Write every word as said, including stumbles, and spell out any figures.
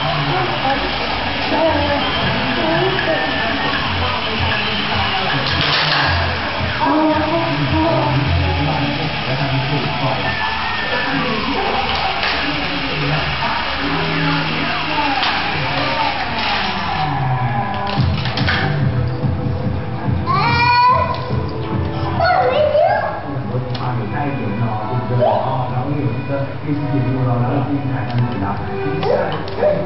电视节目了，然后精彩，但是啊，接下来。